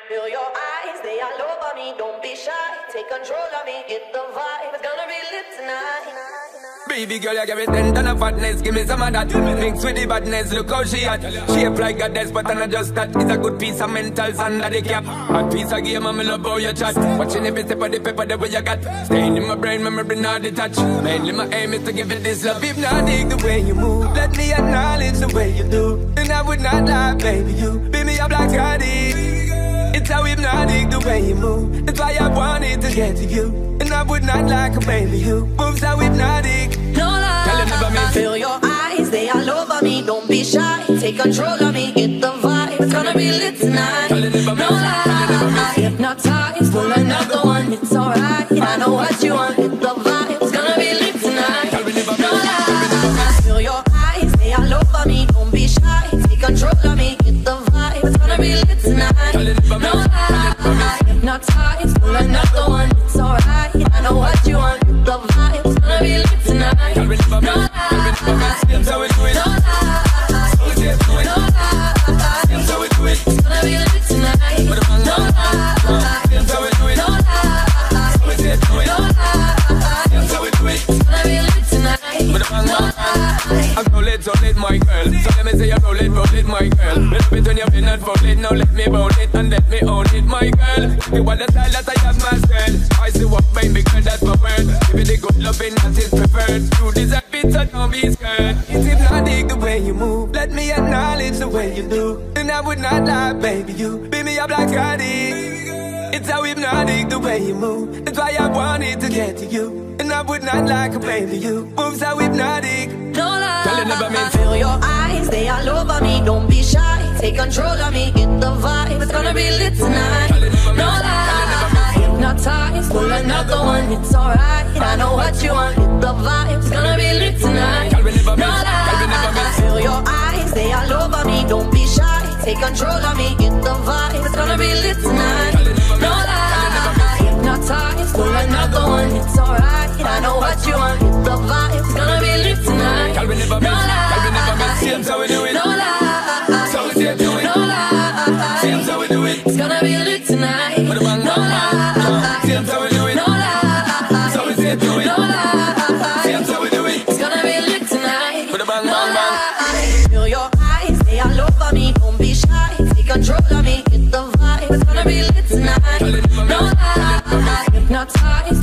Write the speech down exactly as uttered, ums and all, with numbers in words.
Feel your eyes, they all over me. Don't be shy, take control of me. Get the vibe, it's gonna be lit tonight. Baby girl, you give me ten ton of fatness. Give me some of that. Mix with the badness, look how she hot. Shape like a desk, but I'm not just that. It's a good piece of mentals under the cap. A piece of game, I'm in love how you chat. Watching every step of the paper, the way you got. Staying in my brain, memory not detached. Mainly my aim is to give it this love. If not, dig the way you move. Let me acknowledge the way you do. And I would not lie, baby, you beat me up like I did. It's how hypnotic the way you move. It's why I wanted to get to you. And I would not like a baby who moves how hypnotic. No lie, feel your eyes, they all over me. Don't be shy, take control of me. Get the vibe, it's gonna be lit tonight. No lie, hypnotized, pull another one. It's alright, I know what you want. Get the vibe, it's gonna be lit tonight. No lie, feel your eyes, they all over me. Don't be shy, take control of me. Get the vibe, it's gonna be lit tonight. No lie, hypnotized, pull another one. It's alright, I know what you want. Get the vibe, it's gonna be lit tonight. No lie, no lie, no lie, it's gonna be lit tonight. No lie, no lie, it's gonna be lit tonight. No lie. I'm so lit, so lit, my girl. So let me say you roll it, roll it, my girl. Little bit when you've been and for it. Now let me roll it and let me own it, my girl. You want the style that I have myself. I see what baby girl, that's my word. Give it the good loving that is preferred. You deserve it, so don't be scared. It's hypnotic the way you move. Let me acknowledge the way you do. And I would not lie, baby, you beat me up like I did. It's how hypnotic the way you move. It's why I wanted to get to you. And I would not like a baby you moves how hypnotic. No lie, feel your eyes, they all over me. Don't be shy, take control of me. Get the vibe, it's gonna be lit tonight. No lie, hypnotized, pull another one. It's alright, I know what you want. Get the vibe, it's gonna be lit tonight. No lie, feel your eyes, they all over me. Don't be shy, take control of me. Get the vibe, it's gonna be lit tonight. No lie, hypnotized, pull another one. It's alright, I know what you want. Get the vibe, it's gonna be lit tonight. No lie, no lie, So we say do it. no lie, Same so we do it. it's gonna be lit tonight. No lie, Same so we do it. no lie, So we say do it. no lie, Same so we do it. it's gonna be lit tonight. With a bang, No bang, bang. lie, feel your eyes, they all over me. Don't be shy, take control of me. Get the vibe, it's gonna be lit tonight. No lie, hypnotized,